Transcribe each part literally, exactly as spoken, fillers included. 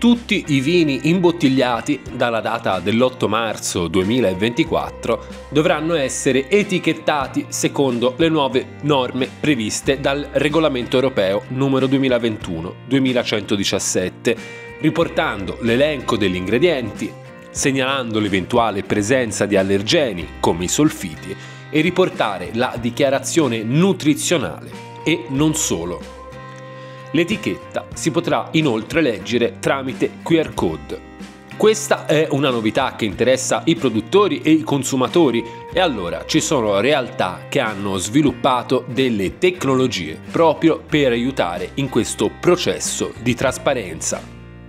tutti i vini imbottigliati dalla data dell'otto marzo duemilaventiquattro dovranno essere etichettati secondo le nuove norme previste dal regolamento europeo numero duemilaventuno duemilacentodiciassette, riportando l'elenco degli ingredienti, segnalando l'eventuale presenza di allergeni come i solfiti e riportare la dichiarazione nutrizionale e non solo. L'etichetta si potrà inoltre leggere tramite Q R code. Questa è una novità che interessa i produttori e i consumatori e allora ci sono realtà che hanno sviluppato delle tecnologie proprio per aiutare in questo processo di trasparenza.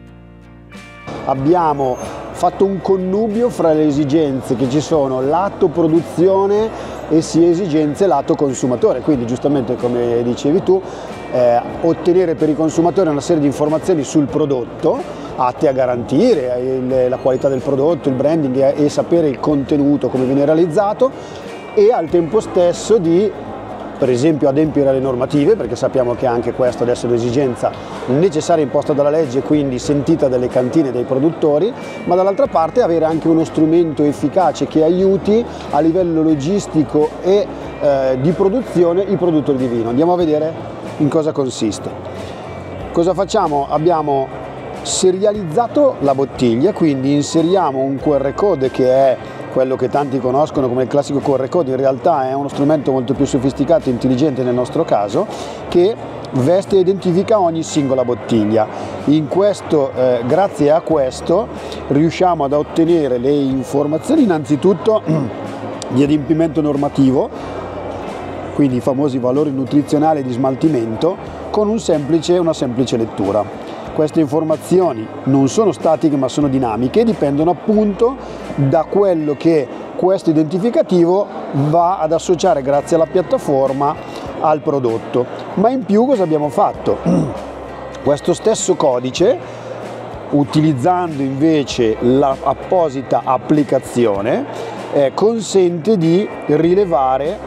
Abbiamo fatto un connubio fra le esigenze che ci sono lato produzione e sia esigenze lato consumatore, quindi giustamente come dicevi tu, eh, ottenere per i consumatori una serie di informazioni sul prodotto atte a garantire il, la qualità del prodotto, il branding e, e sapere il contenuto, come viene realizzato, e al tempo stesso di, per esempio, adempiere alle normative, perché sappiamo che anche questa adesso è un'esigenza necessaria imposta dalla legge, quindi sentita dalle cantine e dai produttori, ma dall'altra parte avere anche uno strumento efficace che aiuti a livello logistico e eh, di produzione i produttori di vino. Andiamo a vedere in cosa consiste. Cosa facciamo? Abbiamo serializzato la bottiglia, quindi inseriamo un Q R code che è quello che tanti conoscono come il classico Q R code, in realtà è uno strumento molto più sofisticato e intelligente nel nostro caso, che veste e identifica ogni singola bottiglia. In questo, eh, grazie a questo riusciamo ad ottenere le informazioni innanzitutto di adempimento normativo, quindi i famosi valori nutrizionali di smaltimento, con un semplice, una semplice lettura. Queste informazioni non sono statiche ma sono dinamiche e dipendono appunto da quello che questo identificativo va ad associare grazie alla piattaforma al prodotto. Ma in più cosa abbiamo fatto? Questo stesso codice, utilizzando invece l'apposita applicazione, eh, consente di rilevare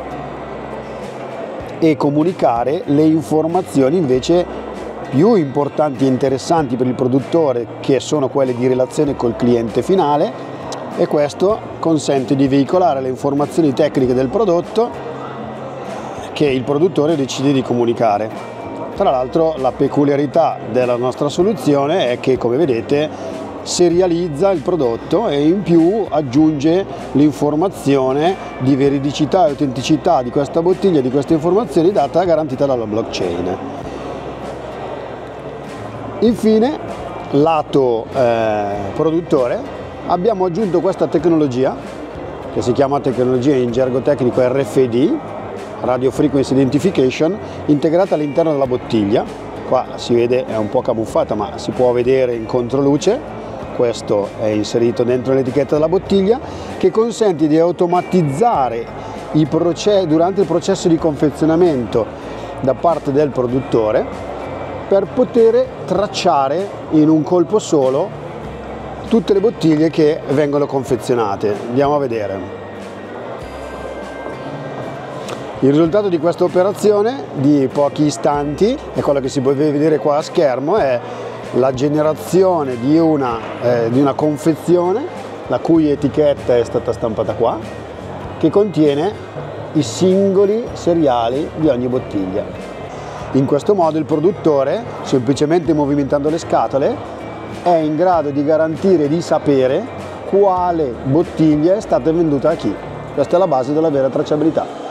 e comunicare le informazioni invece più importanti e interessanti per il produttore, che sono quelle di relazione col cliente finale, e questo consente di veicolare le informazioni tecniche del prodotto che il produttore decide di comunicare. Tra l'altro la peculiarità della nostra soluzione è che, come vedete, serializza il prodotto e in più aggiunge l'informazione di veridicità e autenticità di questa bottiglia, di queste informazioni data garantita dalla blockchain. Infine, lato eh, produttore, abbiamo aggiunto questa tecnologia che si chiama tecnologia in gergo tecnico R F I D, Radio Frequency Identification, integrata all'interno della bottiglia. Qua si vede, è un po' camuffata, ma si può vedere in controluce. Questo è inserito dentro l'etichetta della bottiglia, che consente di automatizzare i processi durante il processo di confezionamento da parte del produttore, per poter tracciare in un colpo solo tutte le bottiglie che vengono confezionate. Andiamo a vedere. Il risultato di questa operazione di pochi istanti, e quello che si può vedere qua a schermo, è la generazione di una, eh, di una confezione, la cui etichetta è stata stampata qua, che contiene i singoli seriali di ogni bottiglia. In questo modo il produttore, semplicemente movimentando le scatole, è in grado di garantire di sapere quale bottiglia è stata venduta a chi. Questa è la base della vera tracciabilità.